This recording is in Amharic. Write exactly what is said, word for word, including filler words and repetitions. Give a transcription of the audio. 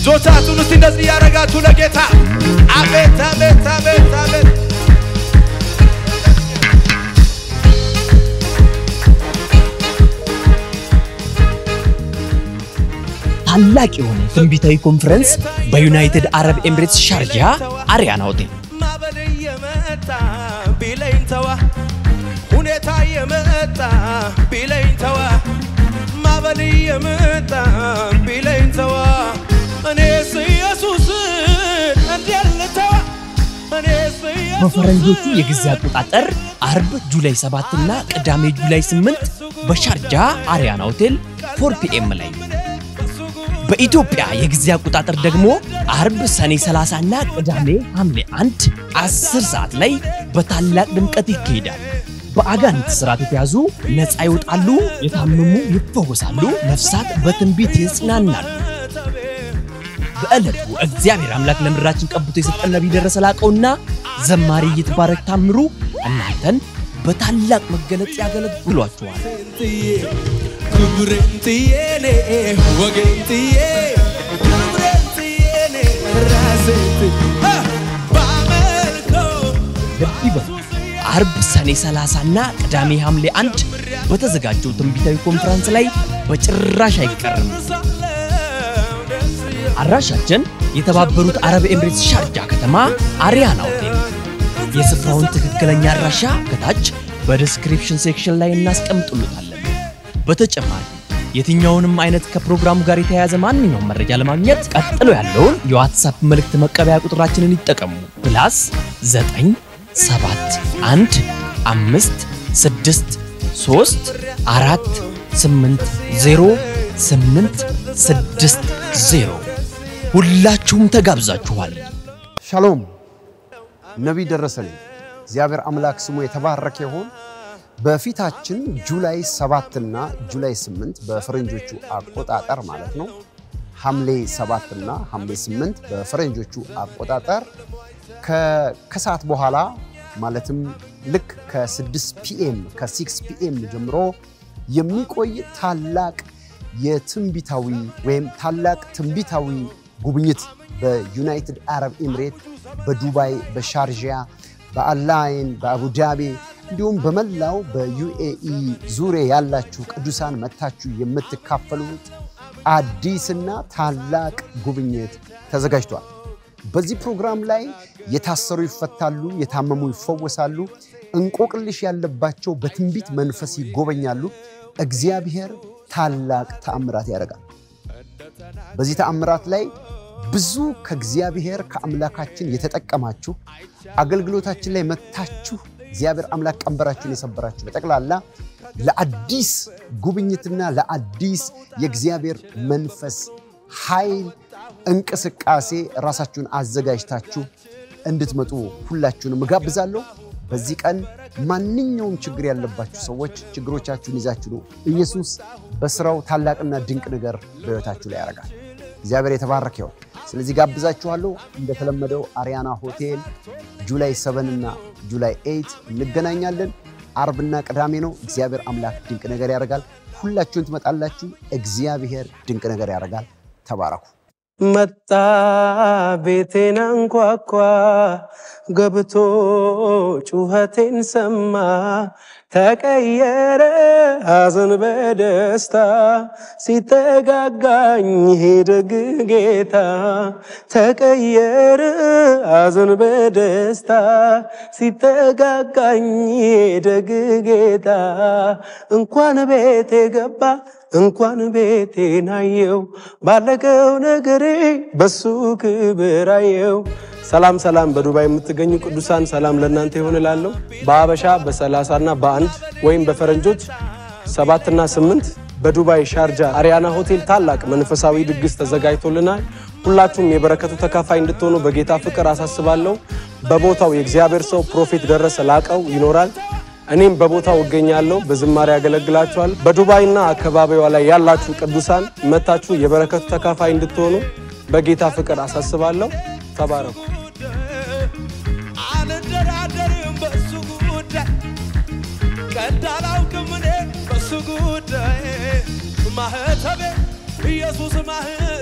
ጆቻችሁን እስቲ እንደዚህ ያረጋችሁ ለጌታ አቤት አቤት አቤት አቤት ታላቅ የሆነ ትንቢታዊ ኮንፈረንስ በዩናይትድ አረብ ኤሚሬትስ ሻርጃ አሪያና ሆቴል ማበል የመጣ ቢለኝ ተዋ ሁኔታ የመጣ ቢለኝ ተዋ ማበል የመጣ ቢለኝ ተዋ እኔስ ኢየሱስ እንዲያልተዋ እኔስ በፈረንጆቹ የጊዜ አቆጣጠር አርብ ጁላይ ሰባት እና ቅዳሜ ጁላይ ስምንት በሻርጃ አሪያና ሆቴል ፎር ፒ ኤም ላይ በኢትዮጵያ የጊዜ አቆጣጠር ደግሞ አርብ ሰኔ ሰላሳ እና ቅዳሜ ሐምሌ አንድ አስር ሰዓት ላይ በታላቅ ድምቀት ይካሄዳል። በአጋንንት ስራት የተያዙ ነፃ ይወጣሉ፣ የታመሙ ይፈወሳሉ፣ ነፍሳት በትንቢት ይጽናናሉ። በእለቱ እግዚአብሔር አምላክ ለምድራችን ቀብቶ የሰጠን ነብይ ደረሰ ላቀውና ዘማሪ ይትባረክ ታምሩ እናንተን በታላቅ መገለጥ ያገለግሏችኋል። ኩብሬንቲዬኔ ወገንቲዬ ኩብሬንቲዬኔ ራሴት ባመልኮ ለዲበ አርብ ሰኔ ሰላሳ እና ቅዳሜ ሐምሌ አንድ በተዘጋጀው ትንቢታዊ ኮንፈረንስ ላይ በጭራሽ አይቀርም። አድራሻችን የተባበሩት አረብ ኤሚሬትስ ሻርጃ ከተማ አሪያና ሆቴል። የስፍራውን ትክክለኛ አድራሻ ከታች በዲስክሪፕሽን ሴክሽን ላይ እናስቀምጡልታለን። በተጨማሪ የትኛውንም አይነት ከፕሮግራሙ ጋር የተያያዘ ማንኛውም መረጃ ለማግኘት ቀጥሎ ያለውን የዋትስአፕ መልእክት መቀበያ ቁጥራችንን ይጠቀሙ። ፕላስ ዘጠኝ ሰባት አንድ አምስት ስድስት ሶስት አራት ስምንት ዜሮ ስምንት ስድስት ዜሮ ሁላችሁም ተጋብዛችኋል። ሻሎም ነብይ ደረሰኝ እግዚአብሔር አምላክ ስሙ የተባረከ ይሁን። በፊታችን ጁላይ ሰባት እና ጁላይ ስምንት በፈረንጆቹ አቆጣጠር ማለት ነው ሐምሌ ሰባት እና ሐምሌ ስምንት በፈረንጆቹ አቆጣጠር ከከሳት በኋላ ማለትም ልክ ከ6 ፒኤም ከ6 ፒኤም ጀምሮ የሚቆይ ታላቅ የትንቢታዊ ወይም ታላቅ ትንቢታዊ ጉብኝት በዩናይትድ አረብ ኤሚሬት በዱባይ በሻርጃ በአላይን በአቡዳቢ እንዲሁም በመላው በዩኤኢ ዙሪያ ያላችሁ ቅዱሳን መታችሁ የምትካፈሉት አዲስና ታላቅ ጉብኝት ተዘጋጅቷል። በዚህ ፕሮግራም ላይ የታሰሩ ይፈታሉ፣ የታመሙ ይፈወሳሉ፣ እንቆቅልሽ ያለባቸው በትንቢት መንፈስ ይጎበኛሉ። እግዚአብሔር ታላቅ ተአምራት ያደርጋል። በዚህ ተአምራት ላይ ብዙ ከእግዚአብሔር ከአምላካችን የተጠቀማችሁ አገልግሎታችን ላይ መታችሁ እግዚአብሔር አምላክ ቀንበራችሁን የሰበራችሁ በጠቅላላ ለአዲስ ጉብኝትና ለአዲስ የእግዚአብሔር መንፈስ ኃይል እንቅስቃሴ ራሳችሁን አዘጋጅታችሁ እንድትመጡ ሁላችሁንም እጋብዛለሁ። በዚህ ቀን ማንኛውም ችግር ያለባችሁ ሰዎች ችግሮቻችሁን ይዛችሁ ነው ኢየሱስ በስራው ታላቅና ድንቅ ነገር በህይወታችሁ ላይ ያደርጋል። እግዚአብሔር የተባረከ ይሁን። ስለዚህ ጋብዛችኋለሁ። እንደተለመደው አሪያና ሆቴል ጁላይ ሰባት እና ጁላይ ስምንት እንገናኛለን። አርብና ቅዳሜ ነው። እግዚአብሔር አምላክ ድንቅ ነገር ያደርጋል። ሁላችሁም ትመጣላችሁ። እግዚአብሔር ድንቅ ነገር ያደርጋል። ተባረኩ። መጣ ቤቴን አንኳኳ ገብቶ ጩኸቴን ሰማ ተቀየረ ሐዘን በደስታ ሲተጋጋኝ ሄደግ ጌታ ተቀየረ ሐዘን በደስታ ሲተጋጋኝ ሄደግ ጌታ እንኳን ቤቴ ገባ እንኳን ቤቴን አየው ባለቀው ነገሬ በሱ ክብር አየው። ሰላም ሰላም በዱባይ የምትገኙ ቅዱሳን ሰላም ለእናንተ ይሆንላለሁ። በአበሻ በ30 እና በአንድ ወይም በፈረንጆች ሰባት እና ስምንት በዱባይ ሻርጃ አሪያና ሆቴል ታላቅ መንፈሳዊ ድግስ ተዘጋጅቶልናል። ሁላችሁም የበረከቱ ተካፋይ እንድትሆኑ በጌታ ፍቅር አሳስባለሁ። በቦታው የእግዚአብሔር ሰው ፕሮፌት ደረሰ ላቀው ይኖራል። እኔም በቦታው እገኛለሁ በዝማሬ ያገለግላችኋል። በዱባይና አካባቢዋ ላይ ያላችሁ ቅዱሳን መታችሁ የበረከቱ ተካፋይ እንድትሆኑ በጌታ ፍቅር አሳስባለሁ። ተባረኩ። አልደራደርም በሱ ጉዳይ ቀዳላውቅም እኔ በሱ ጉዳይ ማህተቤ ኢየሱስ ማህተቤ